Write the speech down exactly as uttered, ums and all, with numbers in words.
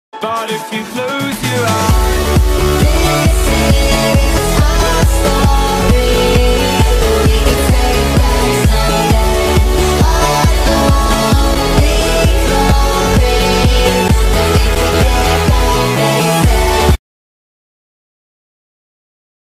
But if you close your eyes, this is